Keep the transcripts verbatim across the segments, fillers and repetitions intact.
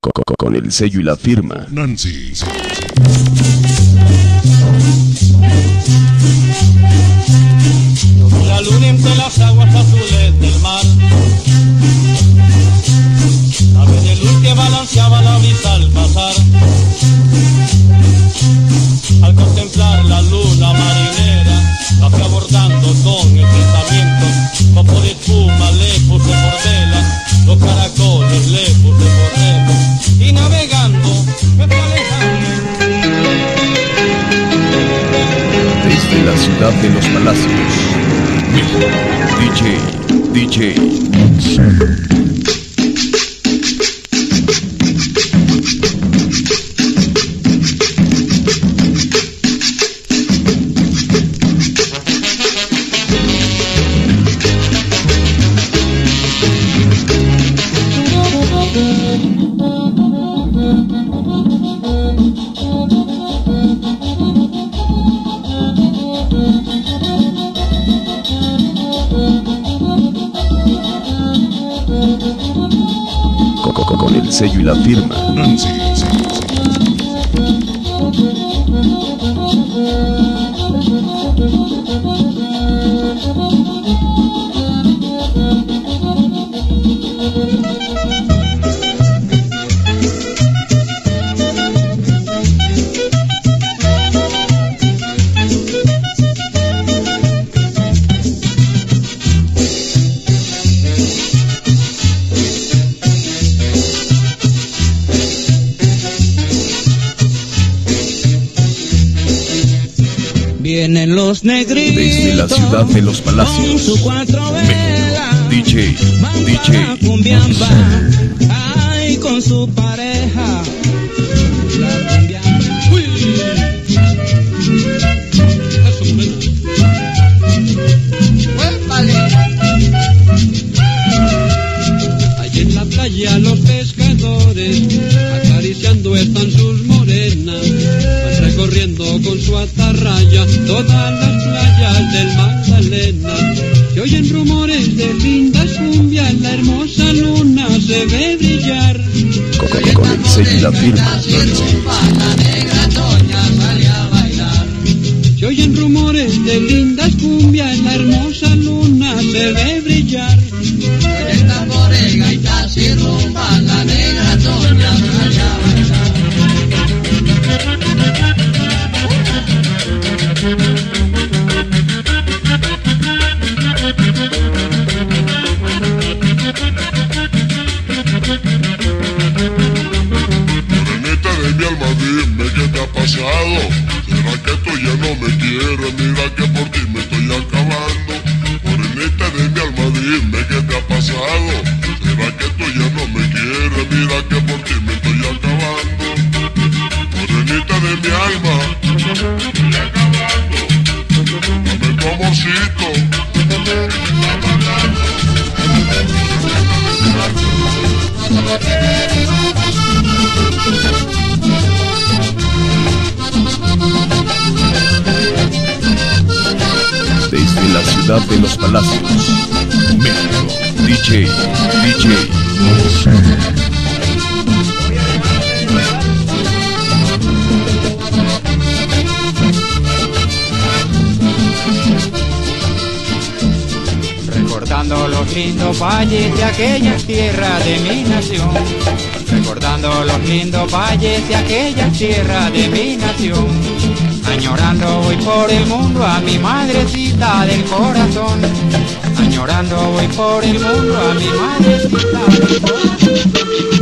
Con el sello y la firma Nancy. La luna entre las aguas azules del mar, la vez de luz que balanceaba la brisa al pasar. Al contemplar la luna marinera, la fui abordando con el pensamiento. Copo de espuma le puse por vela, los caracoles le puse por remo, y navegando me fui alejando. Desde la ciudad de los palacios, D J, D J. Con el sello y la firma Nancy. Vienen los negritos desde la ciudad de los palacios, con su cuatro velas, D J, D J. Cumbiamba, ay, con su pareja, la cumbiamba. Uy. Eso, bueno. ¡Huépale! Allí en la playa los pescadores acariciando están sus morenas, van recorriendo con su atarraya todas las playas del Magdalena. Se oyen rumores de lindas cumbias, la hermosa luna se ve brillar. Con, con el sello y la firma La negra doña sale a bailar. Se oyen rumores de lindas cumbias, la hermosa luna se ve brillar. Oye tambores, gaitas y rumba, la negra doña sale a bailar. Morenita de mi alma, dime qué te ha pasado. ¿Será que tú ya no me quieres? Mira que por ti me estoy acabando. Morenita de mi alma, dime qué te ha pasado. ¿Será que tú ya no me quieres? Mira que por ti me estoy acabando. Morenita de mi alma, estoy acabando. Dame tu amorcito, que me está matando. desde la ciudad de los palacios, México, D J, D J. Recordando los lindos valles de aquella tierra de mi nación, recordando los lindos valles de aquella tierra de mi nación, añorando voy por el mundo a mi madrecita del corazón, añorando voy por el mundo a mi madrecita del corazón.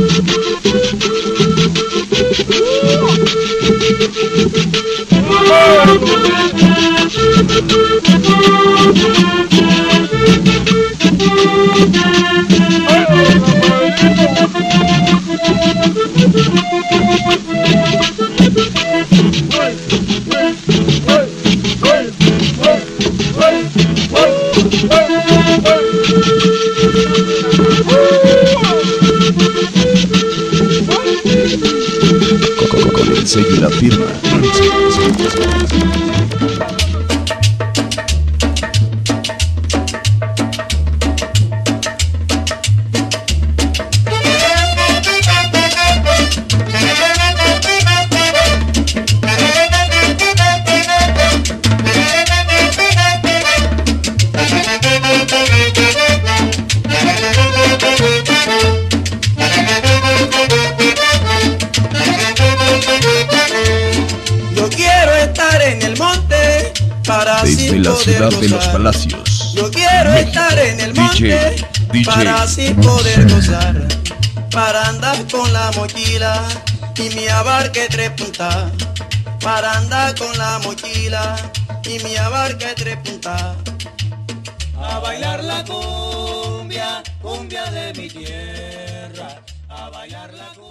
Con el sello y la firma la poder ciudad gozar. de los palacios. Yo quiero México. estar en el monte D J, D J. para así poder gozar, para andar con la mochila y mi abarque tres puntas, para andar con la mochila y mi abarque tres puntas. A bailar la cumbia, cumbia de mi tierra, a bailar la cumbia.